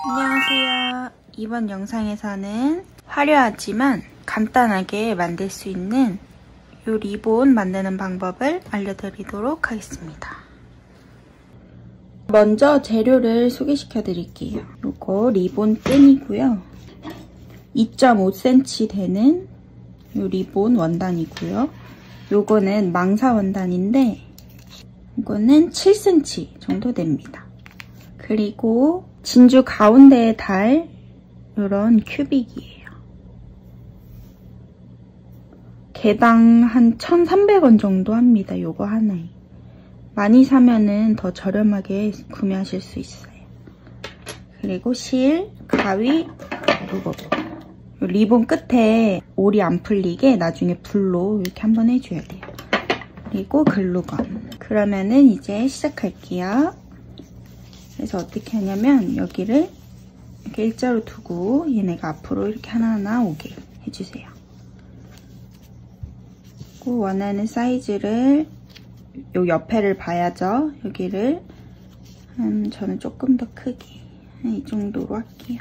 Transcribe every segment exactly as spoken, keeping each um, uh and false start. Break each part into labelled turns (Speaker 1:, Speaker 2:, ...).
Speaker 1: 안녕하세요. 이번 영상에서는 화려하지만 간단하게 만들 수 있는 이 리본 만드는 방법을 알려드리도록 하겠습니다. 먼저 재료를 소개시켜 드릴게요. 이거 리본 끈이고요. 이 점 오 센티미터 되는 이 리본 원단이고요. 요거는 망사 원단인데 이거는 칠 센티미터 정도 됩니다. 그리고 진주 가운데에 달 이런 큐빅이에요. 개당 한 천삼백 원 정도 합니다. 요거 하나에. 많이 사면은 더 저렴하게 구매하실 수 있어요. 그리고 실, 가위, 요거. 요 리본 끝에 올이 안 풀리게 나중에 불로 이렇게 한번 해줘야 돼요. 그리고 글루건. 그러면은 이제 시작할게요. 그래서 어떻게 하냐면 여기를 이렇게 일자로 두고 얘네가 앞으로 이렇게 하나하나 오게 해주세요. 그리고 원하는 사이즈를 요 옆에를 봐야죠. 여기를 한 저는 조금 더 크게 한 이 정도로 할게요.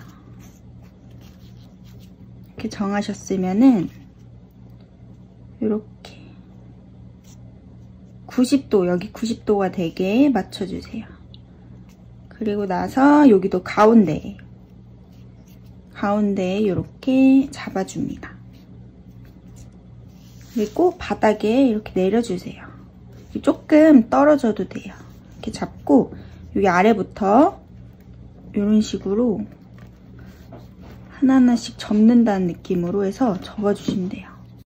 Speaker 1: 이렇게 정하셨으면은 이렇게 구십 도 여기 구십 도가 되게 맞춰주세요. 그리고 나서 여기도 가운데 가운데에 이렇게 잡아줍니다. 그리고 바닥에 이렇게 내려주세요. 조금 떨어져도 돼요. 이렇게 잡고 여기 아래부터 이런 식으로 하나하나씩 접는다는 느낌으로 해서 접어주시면 돼요.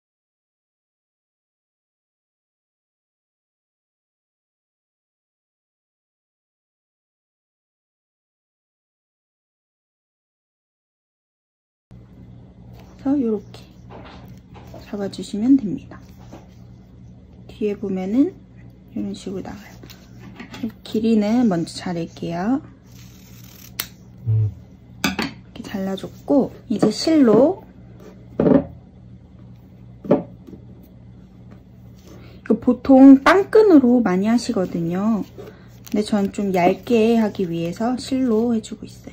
Speaker 1: 그래서 이렇게 잡아주시면 됩니다. 뒤에 보면은 이런 식으로 나와요. 길이는 먼저 자를게요. 이렇게 잘라줬고 이제 실로 이거 보통 빵끈으로 많이 하시거든요. 근데 전 좀 얇게 하기 위해서 실로 해주고 있어요.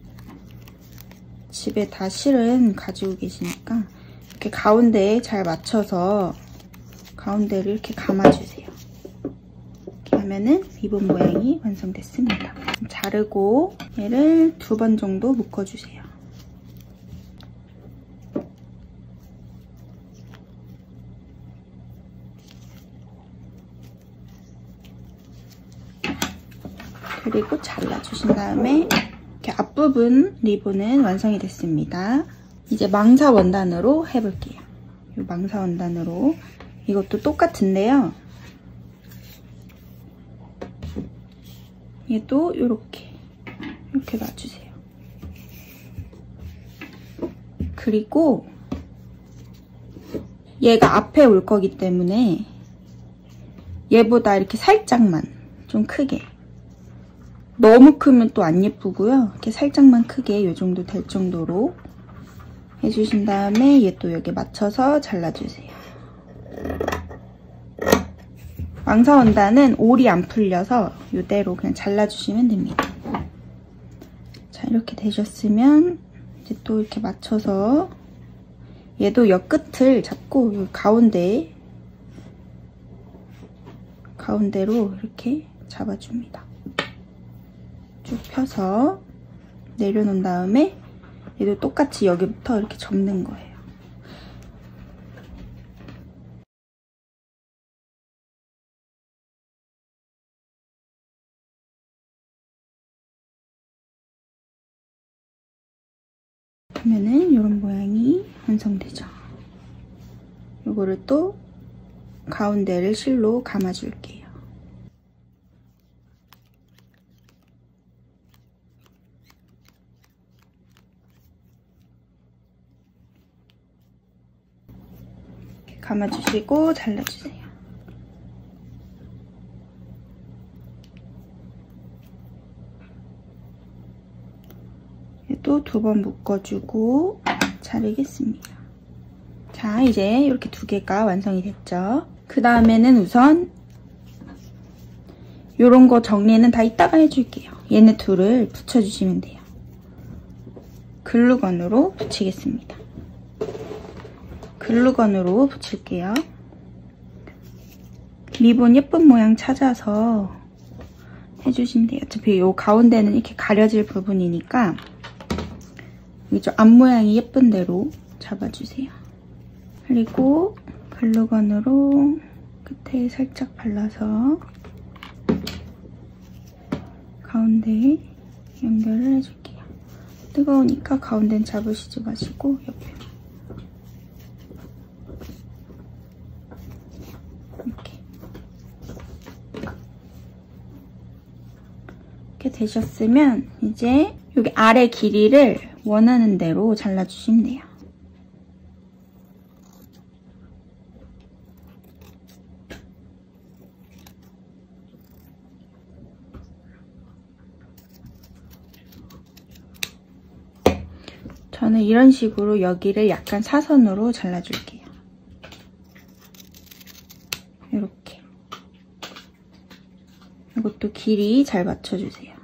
Speaker 1: 집에 다 실은 가지고 계시니까 이렇게 가운데에 잘 맞춰서 가운데를 이렇게 감아주세요. 이렇게 하면은 리본 모양이 완성됐습니다. 자르고 얘를 두 번 정도 묶어주세요. 그리고 잘라주신 다음에 이렇게 앞부분 리본은 완성이 됐습니다. 이제 망사 원단으로 해볼게요. 이 망사 원단으로 이것도 똑같은데요. 얘도 이렇게 이렇게 놔주세요. 그리고 얘가 앞에 올 거기 때문에 얘보다 이렇게 살짝만 좀 크게, 너무 크면 또 안 예쁘고요. 이렇게 살짝만 크게 이 정도 될 정도로 해주신 다음에 얘 또 여기 맞춰서 잘라주세요. 망사 원단은 올이 안 풀려서 이대로 그냥 잘라주시면 됩니다. 자, 이렇게 되셨으면 이제 또 이렇게 맞춰서 얘도 옆 끝을 잡고 이 가운데 가운데로 이렇게 잡아줍니다. 쭉 펴서 내려놓은 다음에 얘도 똑같이 여기부터 이렇게 접는 거예요. 그러면은 이런 모양이 완성되죠. 이거를 또 가운데를 실로 감아줄게요. 이렇게 감아주시고 잘라주세요. 얘도 두 번 묶어주고 자르겠습니다. 자, 이제 이렇게 두 개가 완성이 됐죠. 그 다음에는 우선 요런 거 정리는 다 이따가 해줄게요. 얘네 둘을 붙여주시면 돼요. 글루건으로 붙이겠습니다. 글루건으로 붙일게요. 리본 예쁜 모양 찾아서 해주시면 돼요. 어차피 이 가운데는 이렇게 가려질 부분이니까 이쪽 앞모양이 예쁜 대로 잡아주세요. 그리고 글루건으로 끝에 살짝 발라서 가운데에 연결을 해줄게요. 뜨거우니까 가운데는 잡으시지 마시고 옆에 이렇게 이렇게 되셨으면 이제 여기 아래 길이를 원하는 대로 잘라주시면 돼요. 저는 이런 식으로 여기를 약간 사선으로 잘라줄게요. 이렇게. 이것도 길이 잘 맞춰주세요.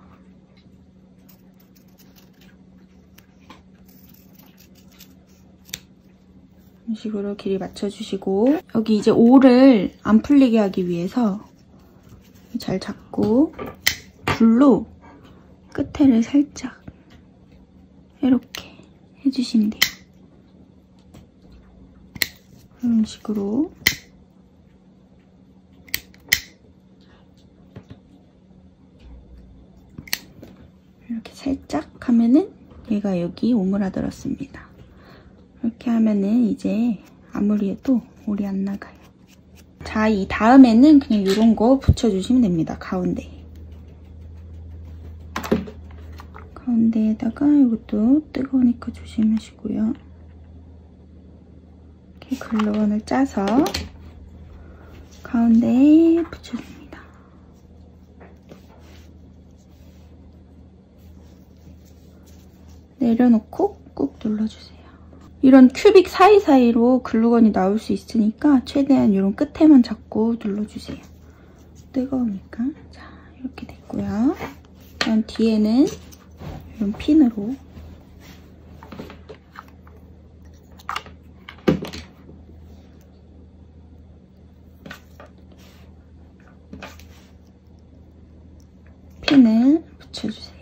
Speaker 1: 이런 식으로 길이 맞춰주시고 여기 이제 올을 안 풀리게 하기 위해서 잘 잡고 붓로 끝에를 살짝 이렇게 해주시면 돼요. 이런 식으로 이렇게 살짝 하면은 얘가 여기 오므라들었습니다. 이렇게 하면은 이제 아무리 해도 올이 안 나가요. 자, 이 다음에는 그냥 이런 거 붙여주시면 됩니다. 가운데. 가운데에다가 이것도 뜨거우니까 조심하시고요. 이렇게 글루건을 짜서 가운데에 붙여줍니다. 내려놓고 꾹 눌러주세요. 이런 큐빅 사이사이로 글루건이 나올 수 있으니까 최대한 이런 끝에만 잡고 눌러주세요. 뜨거우니까. 자, 이렇게 됐고요. 그럼 뒤에는 이런 핀으로 핀을 붙여주세요.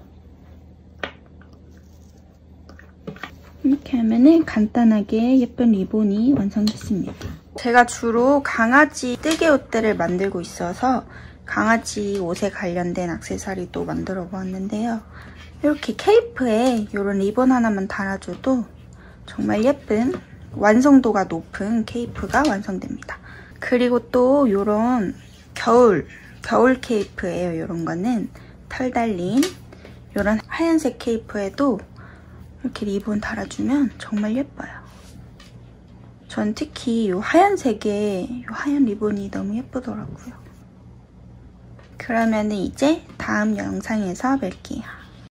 Speaker 1: 이렇게 하면은 간단하게 예쁜 리본이 완성됐습니다. 제가 주로 강아지 뜨개 옷들을 만들고 있어서 강아지 옷에 관련된 액세서리도 만들어 보았는데요. 이렇게 케이프에 이런 리본 하나만 달아줘도 정말 예쁜 완성도가 높은 케이프가 완성됩니다. 그리고 또 이런 겨울, 겨울 케이프예요. 이런 거는 털 달린 이런 하얀색 케이프에도 이렇게 리본 달아주면 정말 예뻐요. 전 특히 이 하얀색에 이 하얀 리본이 너무 예쁘더라고요. 그러면 이제 다음 영상에서 뵐게요.